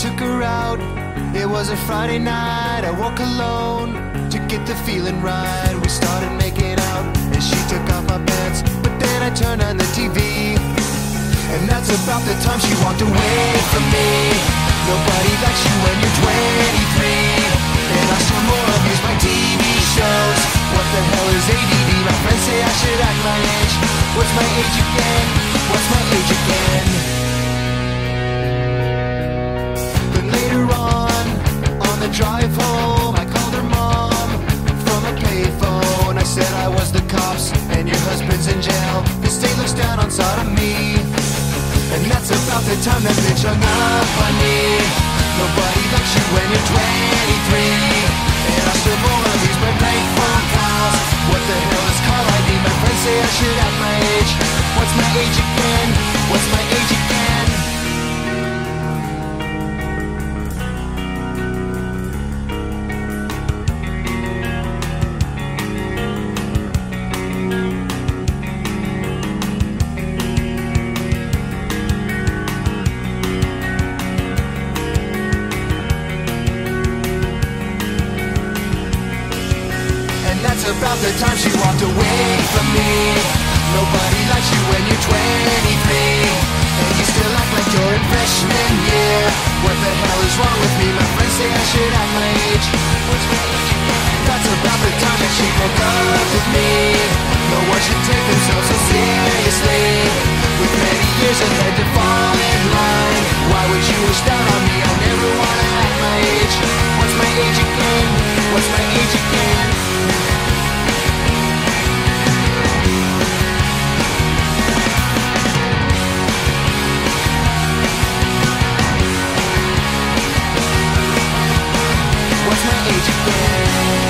took her out. It was a Friday night, I woke alone to get the feeling right. We started making out and she took off my pants, but then I turned on the TV, and that's about the time she walked away from me. Nobody likes you when you're 23, and I still more abuse my TV shows. What the hell is ADD? My friends say I should act my age. What's my age again? What's my age again? Then later on the drive home, I called her mom from a payphone. I said I was the cops and your husband's in jail. The state looks down on sodomy, and that's about the time that bitch hung up on me. Nobody likes you when you're 23, and I still more of these prank phone calls. What the hell is call ID? My friends say I should act my age. What's my age again? What's my age again? About the time she walked away from me. Nobody likes you when you're 23, and you still act like you're in freshman year. What the hell is wrong with me? My friends say I should act my age. What's my age again? That's about the time that she broke up with me. No one should take themselves so seriously, with many years ahead to fall in line. Why would you wish down on me? I never wanna act my age. What's my age again? What's my age again? What's my age again?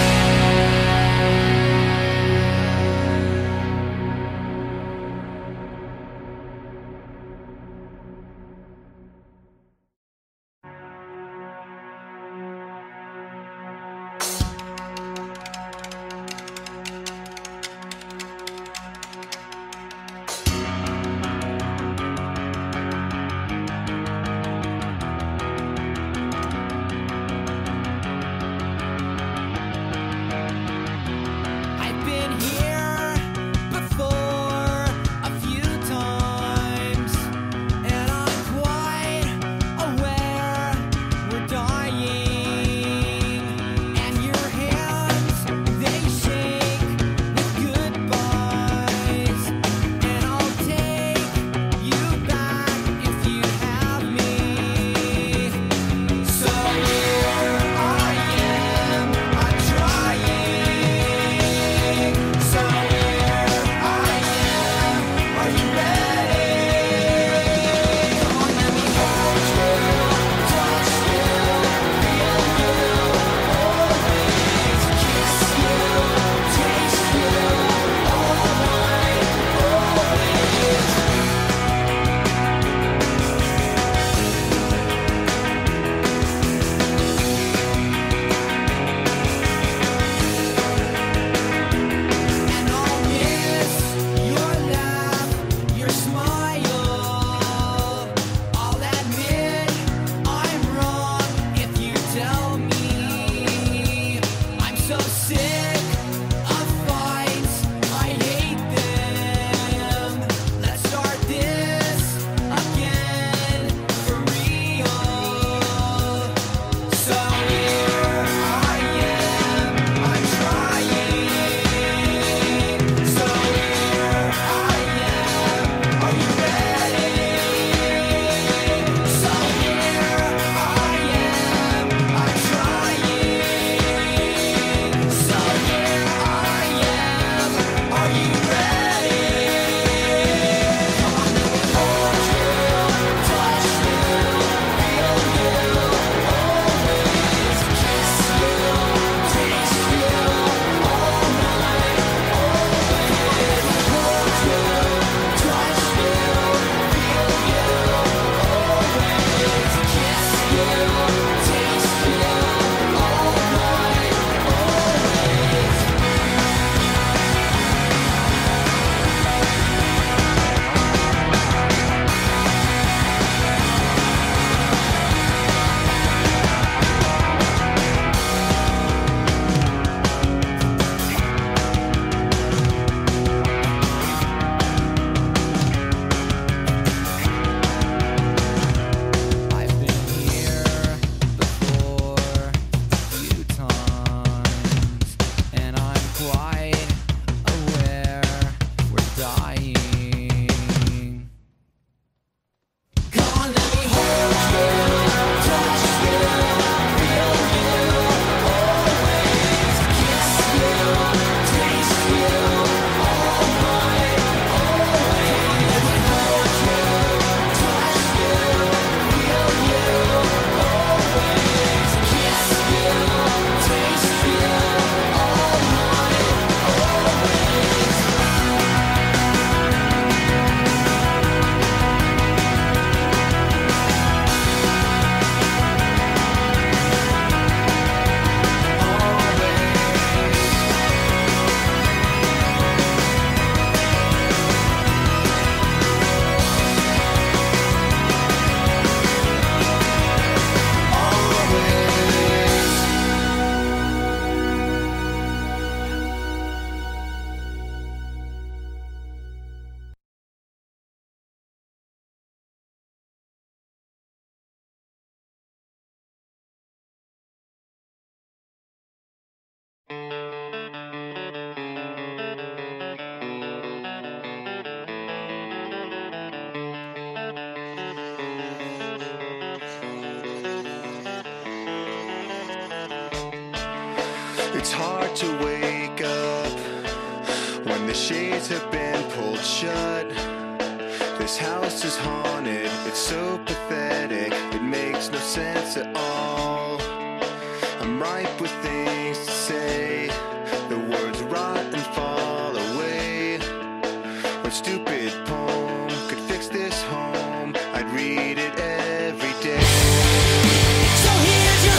It's hard to wake up when the shades have been pulled shut. This house is haunted, it's so pathetic, it makes no sense at all. I'm ripe with things to say, the words rot and fall away. What stupid poem could fix this home? I'd read it every day. So here's your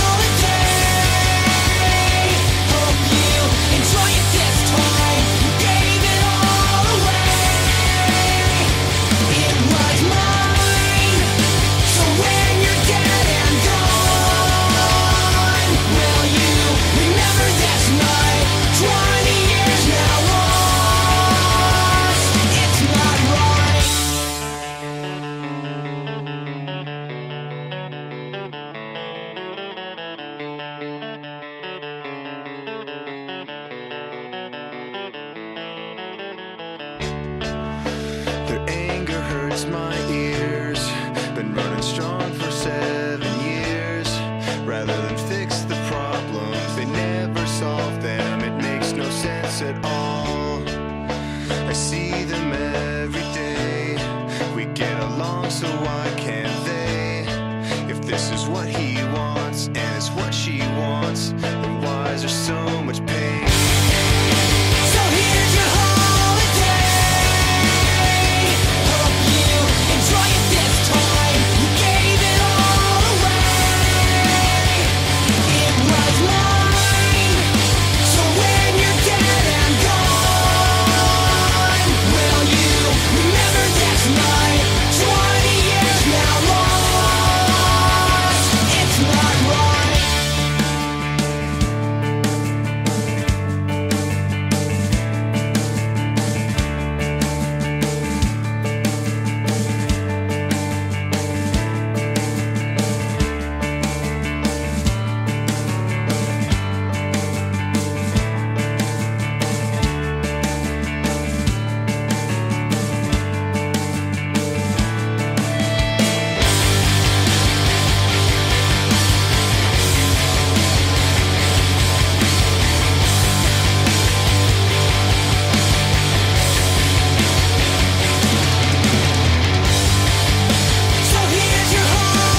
holiday. Hope you enjoy it this time. You gave it all away. It was mine. So when you're dead and gone, will you remember this night? 20 years now lost. It's not right. Their anger hurts my ears. Been running strong for 7 years. Rather than fix the problems, they never solve them. It makes no sense at all. I see them every day. We get along, so why can't they? If this is what he wants and it's what she wants, then why is there so much pain? So here's your holiday. Hope you enjoy it this time. You gave it all away. It was mine. So when you're dead and gone, will you remember this night? 20 years now lost. It's not right. So here's your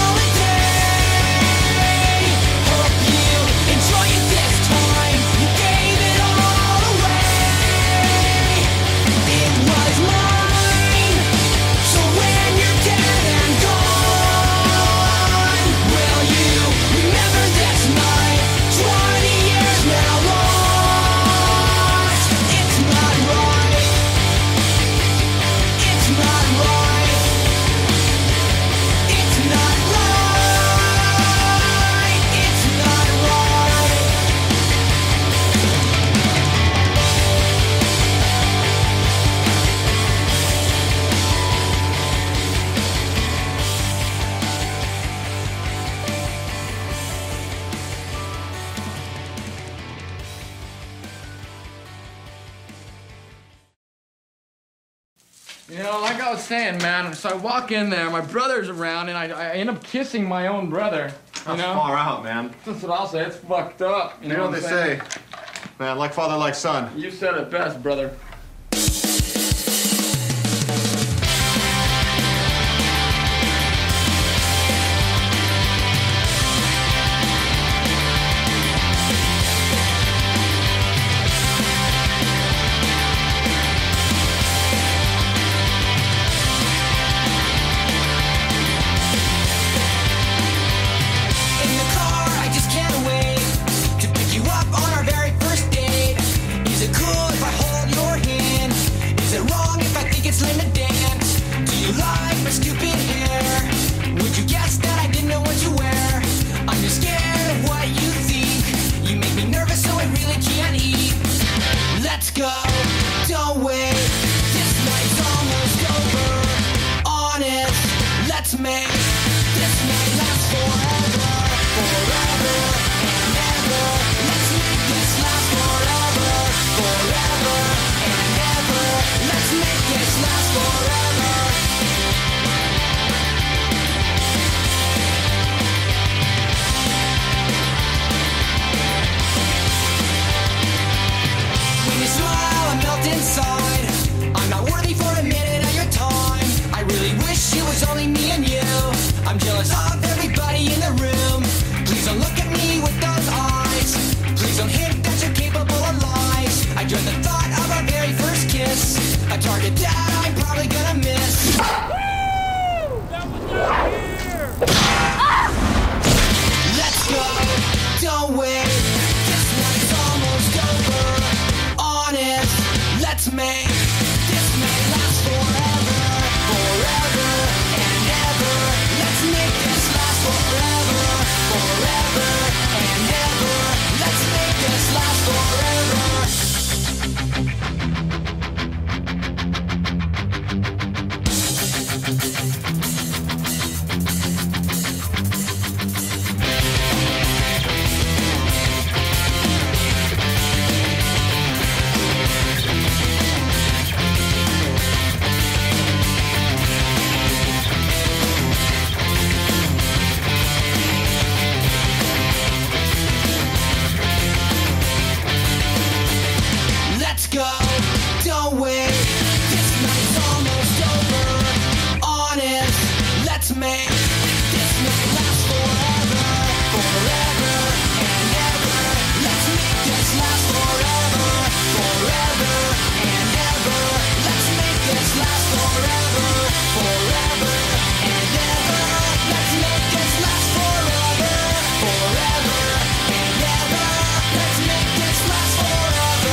holiday. Hope you enjoy it this time. You gave it all away. It was mine. So when you're dead and gone, will you remember this night? 20 years now lost. It's not right. It's not right. It's not right. It's not right. You know, like I was saying, man, so I walk in there, my brother's around, and I end up kissing my own brother. You know? Far out, man. That's what I'll say. It's fucked up. You You know what I'm they saying? say, man, like father, like son. You said it best, brother. In the car, I just can't wait to pick you up on our very first date. Is it cool if I hold your inside. I'm not worthy for a minute of your time. I really wish it was only me and you. I'm jealous of everybody in the room. Please don't look at me with those eyes. Please don't hint that you're capable of lies. I dread the thought of our very first kiss, a target that I'm probably gonna miss. Let's go, don't wait. This night's almost over. Honest, let's make this night last forever, forever and ever. Let's make this last forever, forever and ever. Let's make this last forever. Let's go, don't wait. This night's almost over. Honest, let's make this night last forever, forever and ever. Let's make this last forever, forever and ever. Let's make this last forever, forever and ever. Let's make this last forever, forever and ever. Let's make this last forever.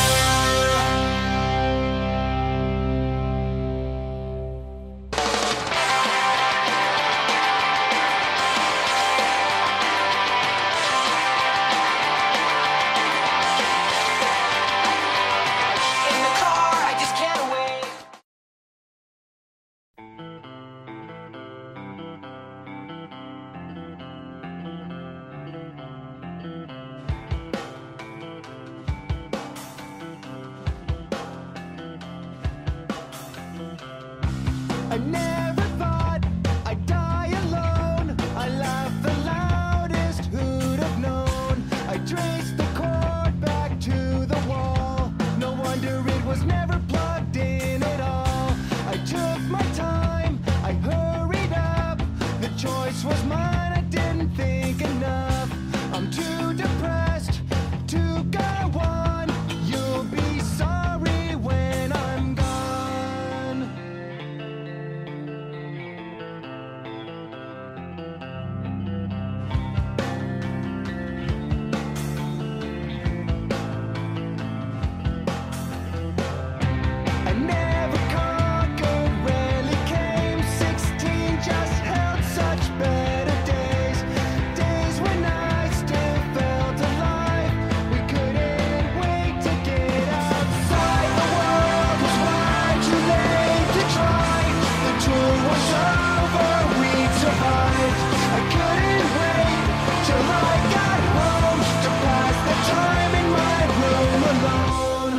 In the car, I just can't wait. I never thought I'd die alone. I laughed the loudest, who'd have known? I traced the cord back to the wall. No wonder it was never plugged in at all. I took my time, I hurried up. The choice was mine, I didn't think enough. I'm too depressed to go on. You'll be sorry when I'm gone. I never conquered, rarely came. 16 just held such better days. Days when I still felt alive. We couldn't wait to get outside. The world was far too late to try. The tour was over, we'd survived. I couldn't wait till I got home to pass the time in my room alone.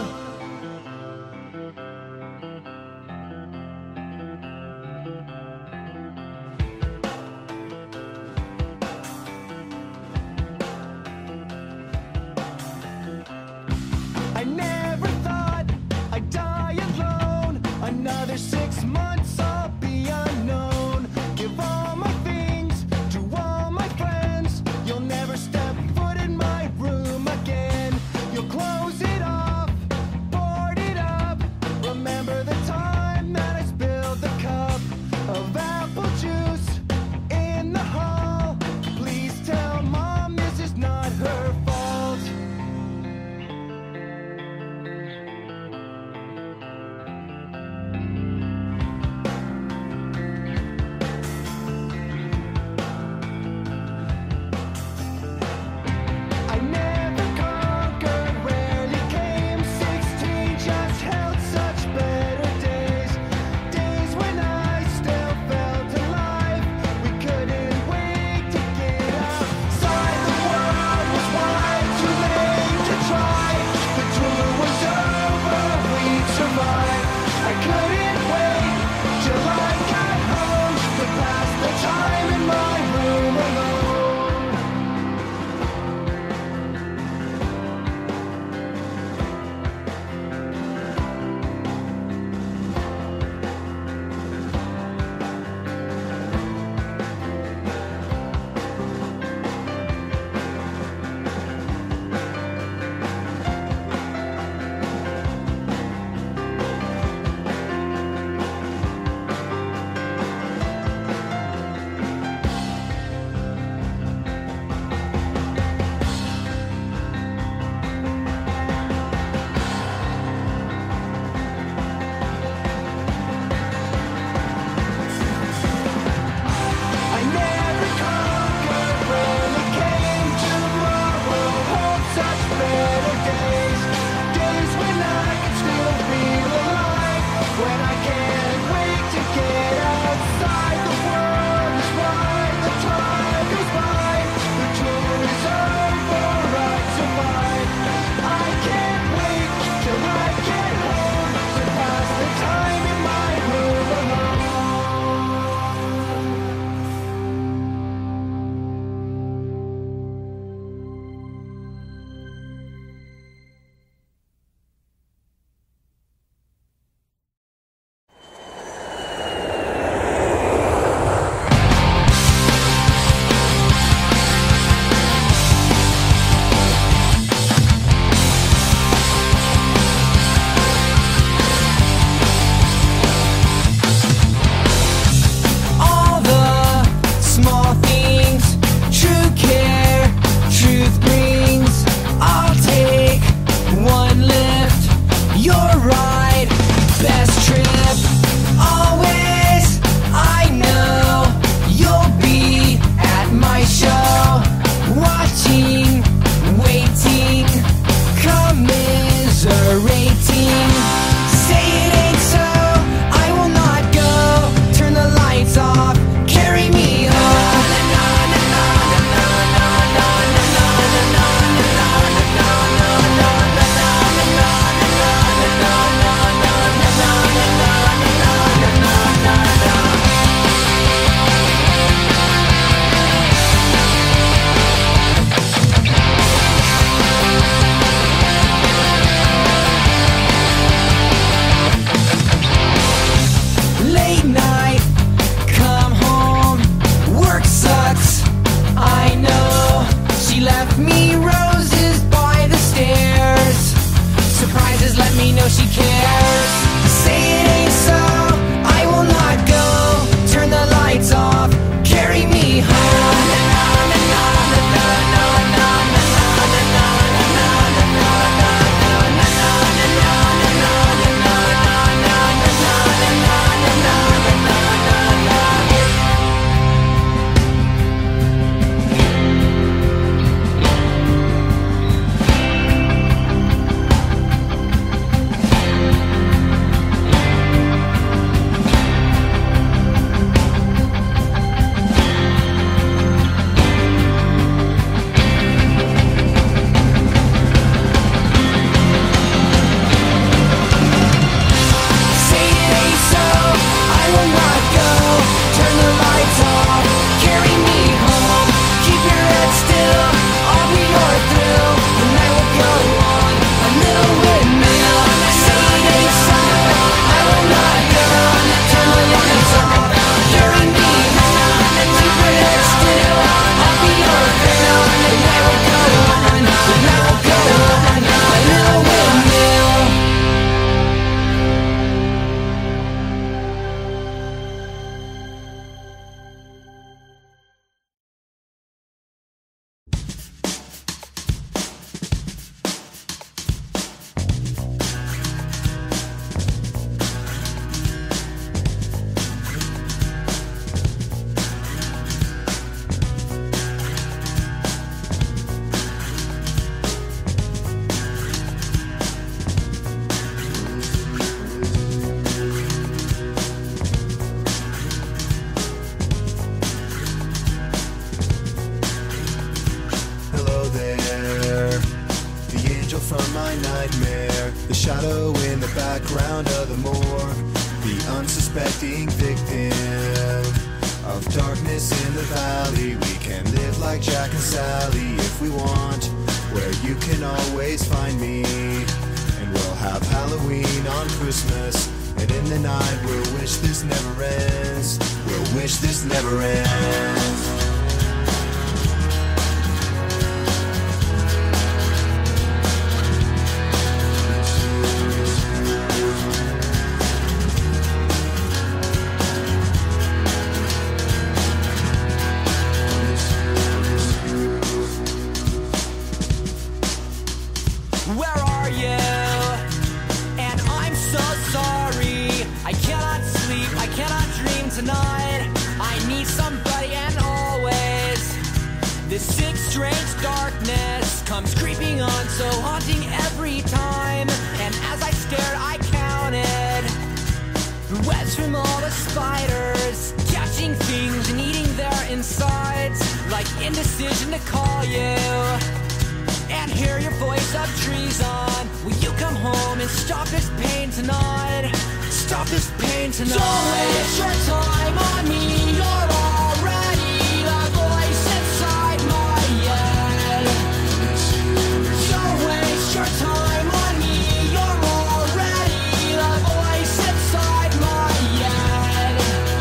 I never thought I'd die alone. Another 6 months I'll be unknown. Give all my things to all my friends. You'll never step foot in my room again. You'll close it off, board it up. Remember the time that I spilled the cup of apple juice in the hall. Please tell Mom this is not her fault. from my nightmare. The shadow in the background of the moor, the unsuspecting victim of darkness in the valley. We can live like Jack and Sally if we want, where you can always find me. And we'll have Halloween on Christmas, and in the night we'll wish this never ends. We'll wish this never ends. Tonight, I need somebody, and always this sick, strange darkness comes creeping on, so haunting every time. And as I stared, I counted the webs from all the spiders, catching things and eating their insides, like indecision to call you and hear your voice of treason. Will you come home and stop this pain tonight? Stop this pain tonight. Don't waste your time on me. You're already the voice inside my head. Don't waste your time on me. You're already the voice inside my head.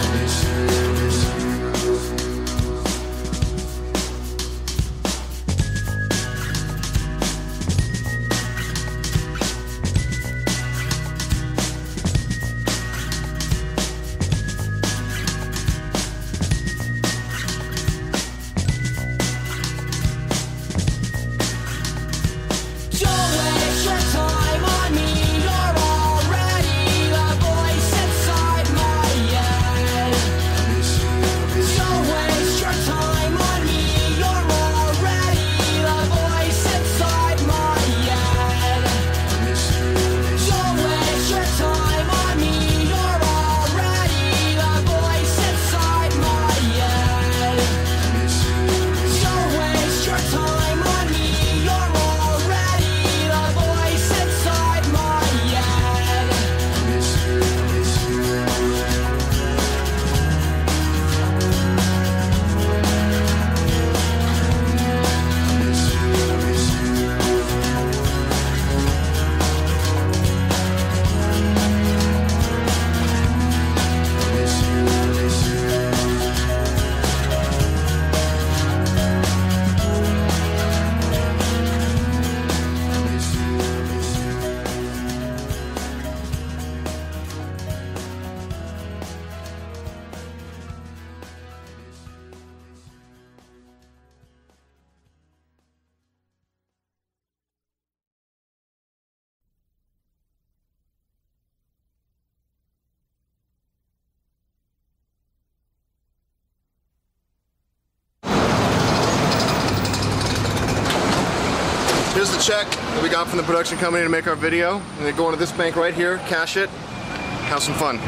Here's the check that we got from the production company to make our video. And they go into this bank right here, cash it, have some fun.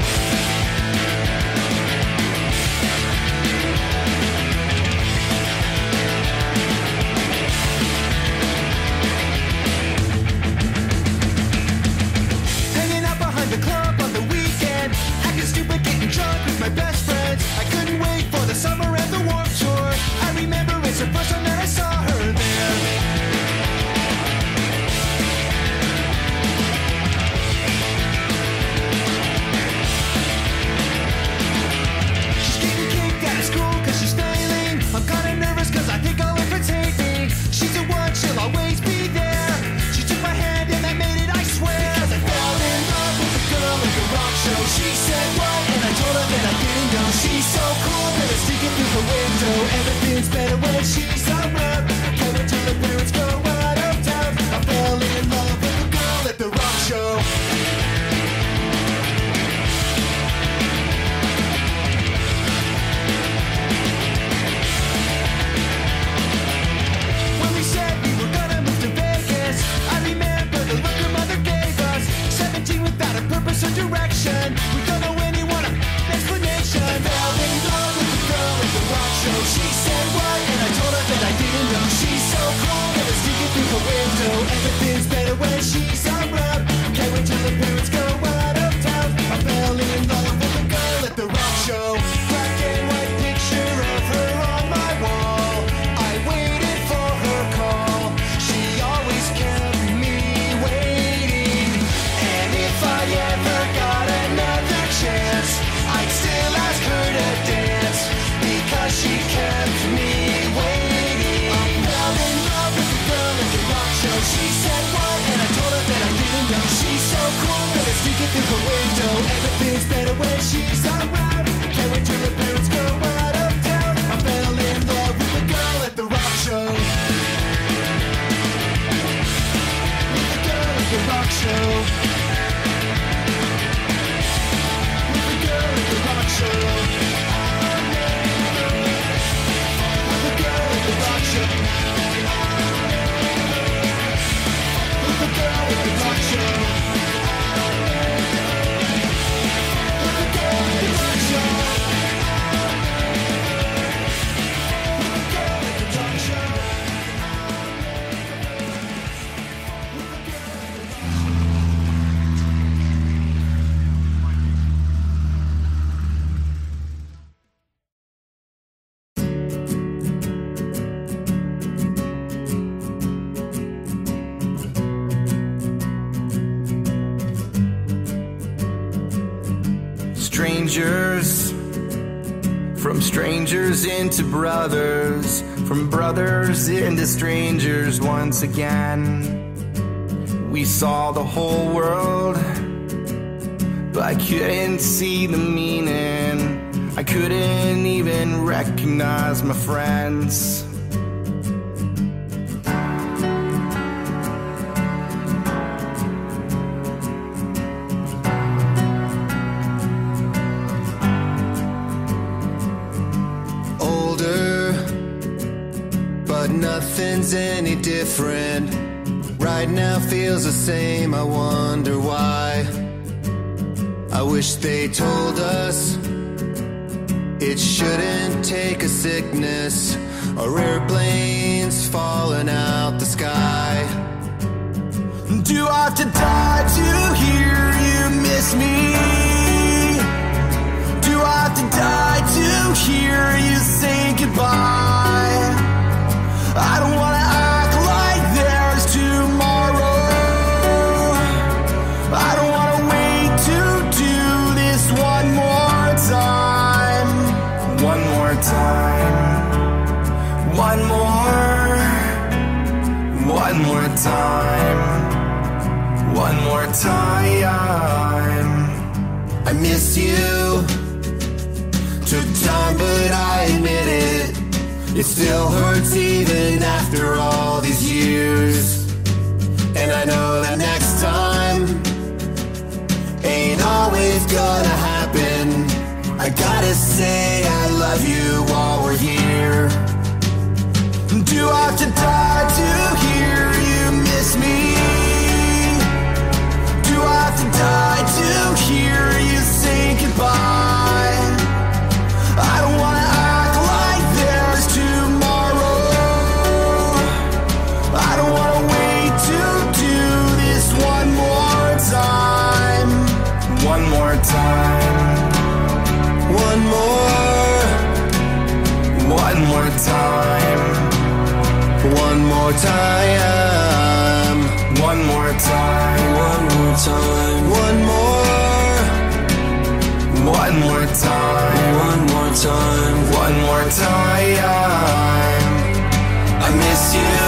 Hanging out behind the club on the weekend, acting stupid, getting drunk with my best friends. I couldn't wait for the summer and the Warped Tour. I remember it's the first time that I saw her there. Everything's better when she's around. Can't wait till the parents go out of town. I fell in love with a girl at the rock show. When we said we were gonna move to Vegas, I remember the look her mother gave us. 17 without a purpose or direction. We don't know anyone an explanation. I fell in love with a girl at the rock show. She said what? And I told her that I didn't know. She's so cool, and it's sneaking through the window. Everything's better better when she's around. Can't wait till the parents go out of town. I fell in love with a girl at the rock show. Black and white picture of her on my wall. I waited for her call. She always kept me waiting. And if I ever got another chance, I'd still ask her to dance, because she kept me waiting. I fell in love with a girl at the rock show. She said what, and I told her that I didn't know. She's so cool, and it's sneaking through her window. Everything's better when she's around. Can't wait till the parents go out of town. I fell in love with a girl at the rock show. With a girl at the rock show. With a girl at the rock show. With a girl at the rock show. With a girl at the rock show. With a girl at the rock show. With a girl at the rock show. Strangers, from strangers into brothers, from brothers into strangers once again. We saw the whole world, but I couldn't see the meaning. I couldn't even recognize my friends. But nothing's any different. Right now feels the same, I wonder why. I wish they told us it shouldn't take a sickness or airplanes falling out the sky. Do I have to die to hear you miss me? Do I have to die to hear you say goodbye? I don't wanna act like there's tomorrow. I don't wanna wait to do this one more time. One more time. One more. One more time. One more time. I miss you. Took time, but I admit it. It still hurts even after all these years. And I know that next time ain't always gonna happen. I gotta say I love you while we're here. Do I have to die to hear you miss me? Do I have to die to hear you say goodbye? I don't wanna act like there's tomorrow. I don't wanna wait to do this one more time. One more time. One more. One more time. One more time. One more time. One more time. One more. One more time. One more time. One more time. I miss you.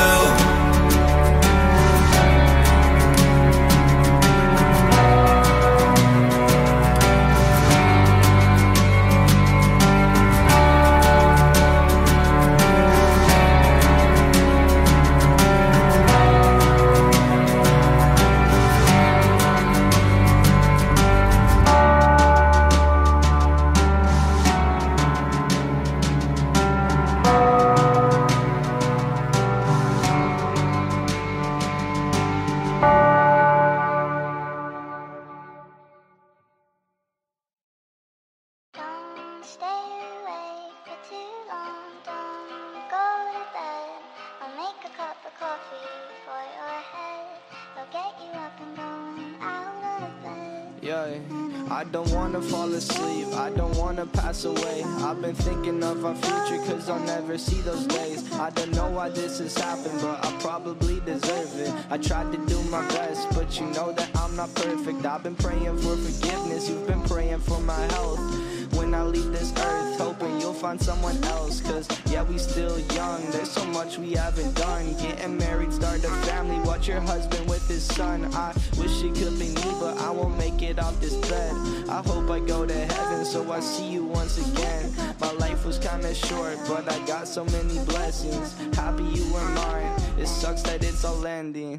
Yeah, I don't wanna fall asleep, I don't wanna pass away. I've been thinking of our future cause I'll never see those days. I don't know why this has happened, but I probably deserve it. I tried to do my best, but you know that I'm not perfect. I've been praying for forgiveness, you've been praying for my health. When I leave this earth, hoping you'll find someone else. Cause yeah, we still young, there's so much we haven't done. Getting married, start a family, watch your husband with his son. I wish it could be me, but I won't make it off this bed. I hope I go to heaven, so I see you once again. My life was kinda short, but I got so many blessings. Happy you were mine, it sucks that it's all ending.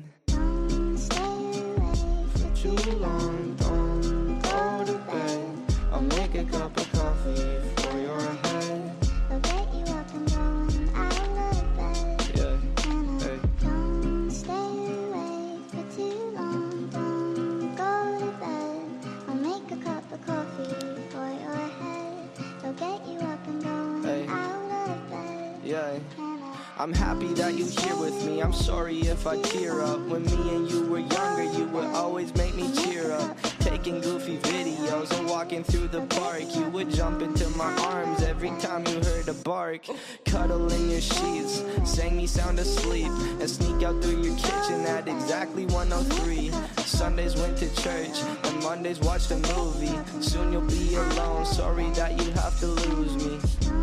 For too long, don't go to bed. I'll make a cup of coffee for your head. I'll get you up and going out of bed. Yeah, hey. Don't stay awake for too long. Don't go to bed. I'll make a cup of coffee for your head. I'll get you up and going Hey. out of bed. Yeah. I'm happy that you're here with me. I'm sorry if I tear up. When me and you were younger, you would always make me cheer up. Taking goofy videos and walking through the park. You would jump into my arms every time you heard a bark. Cuddle in your sheets, sang me sound asleep, and sneak out through your kitchen at exactly 1:03. Sundays went to church, and Mondays watched a movie. Soon you'll be alone, sorry that you have to lose me.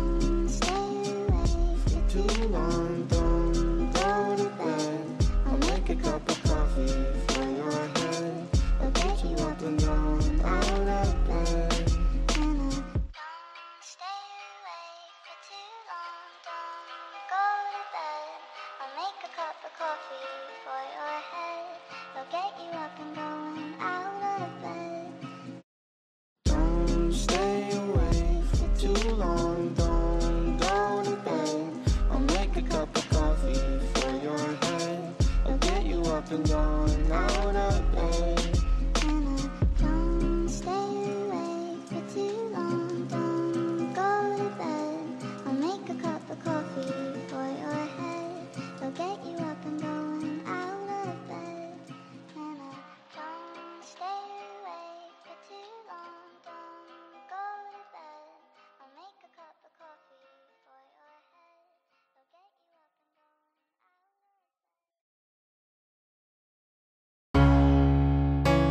Too long, don't go to bed. I'll make a cup of coffee for your head. I'll get you up and going out of bed. Don't stay awake for too long. Don't go to bed. I'll make a cup of coffee for your head. I'll get you up and going out of bed. Don't stay awake for too long, don't go to bed. I'll make a cup of coffee for your head. I'll get you up and going out of bed. Don't stay awake for too long. Don't go to bed. I'll make a cup of coffee for your head. I'll get you up and going out of bed. Don't stay awake for too long. Don't go to bed. I'll make a cup of coffee for your head. I'll get you up and going out of bed.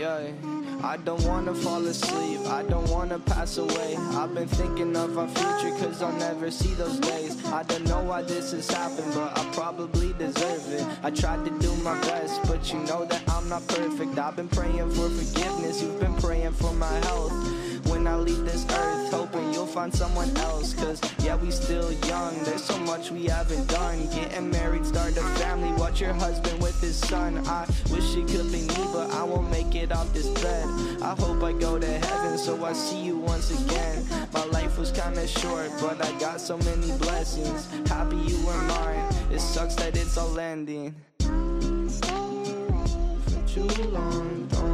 Yeah, I don't wanna fall asleep, I don't wanna pass away. I've been thinking of our future, cause I'll never see those days. I don't know why this has happened, but I probably deserve it. I tried to do my best, but you know that I'm not perfect. I've been praying for forgiveness, you've been praying for my health. When I leave this earth, hoping you'll find someone else. Cause yeah, we still young, there's so much we haven't done. Getting married, start a family, watch your husband with his son. I wish it could be me, but I won't make it off this bed. I hope I go to heaven, so I see you once again. My life was kinda short, but I got so many blessings. Happy you were mine, it sucks that it's all ending. Don't stay away For too long, don't